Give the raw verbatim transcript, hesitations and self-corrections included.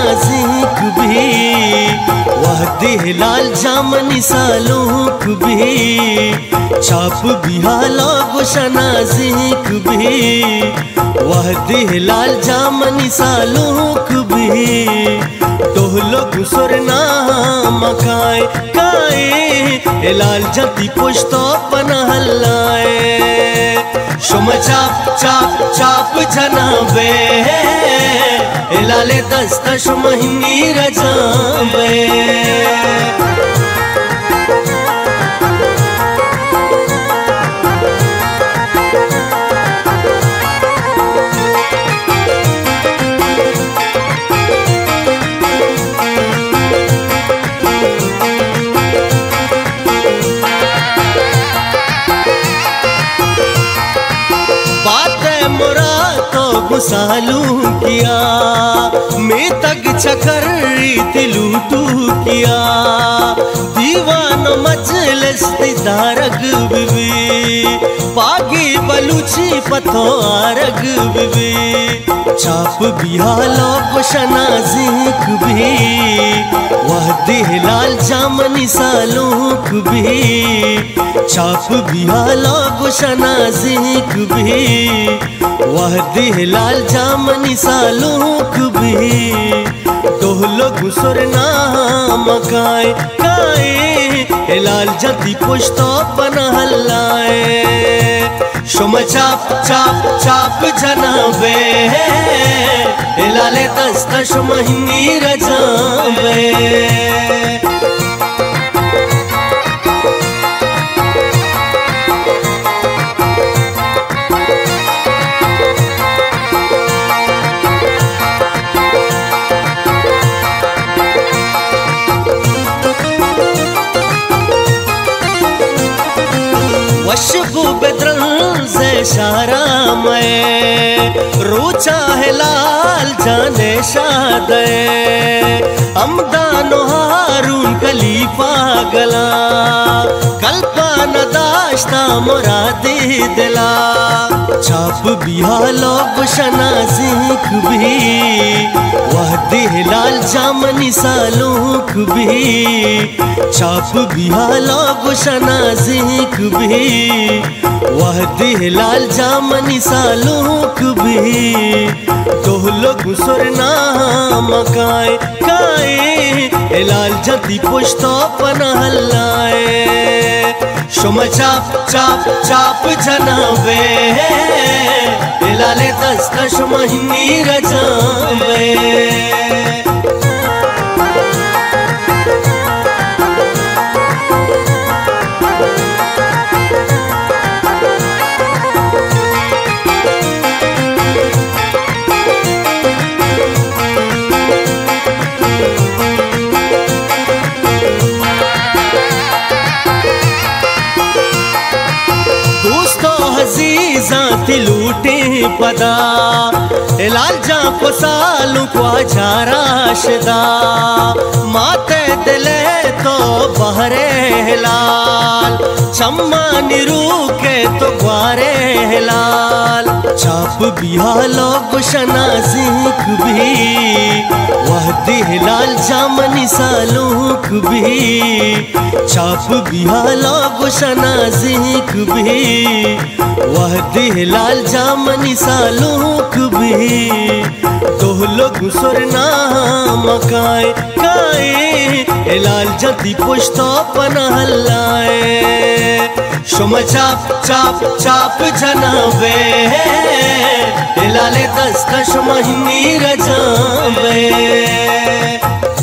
नाजिक भी वह दिहलाल जामनी सालूक भी छाप बिहाला गुशा नाजिक भी वह दिहलाल जामनी सालूक भी टोहलो गुसरना मकाए काए लाल जती पुश्तो पनहलाए शुम चाप चाप चाप जनाबे लाले दस्त शुम हिंदी रजाबे सालू किया मैं तक चकर लूटू किया दीवान मजलिस दारग बिबी पागी बलूची पथो आरग बिबी चाप बिहालो नाजिक भी वह दिहलाल जामनी सालूक भी चाप बिहालो नाजिक भी वह दिहलाल जामनी सालूक भी टोहलो गुसरना मकाए काए लाल जती पुश्तो पनहलाए शुम चाप चाप चाप जनाबे लाले दस्त शुम हिंदी रजाबे वशबू बेदरन से शारा में रोचा है लाल जाने शादे अमदानो हारून खलीफा गला कल्पा नदाश्ता मुरादी दिला छाप बिहालो नाजिक भी वह दिहलाल जामनी सालूक भी छाप बिहालो नाजिक भी वह दिहलाल जामनी सालूक भी टोहलो गुसरना मकाए काए लाल जती पुश्तो पनहलाए शुम चाप चाप चाप जनाबे लाले दस्त शुम हिंदी रजाबे लूटे पदा लाल जा फसालू को राशदा माते दिले तो बहरे लाल चम्मा निरू के तो ग्वारे लाल चाप बिहालो नाजिक भी वह दिहलाल जामनी सालूक भी चाप बिहालो नाजिक भी वह दिहलाल जामनी सालूक भी टोहलो गुसरना मकाए काए लाल जती पुश्तो पनहलाए शुम चाप चाप चाप जनाबे लाले दस्त शुम हिंदी रजाबे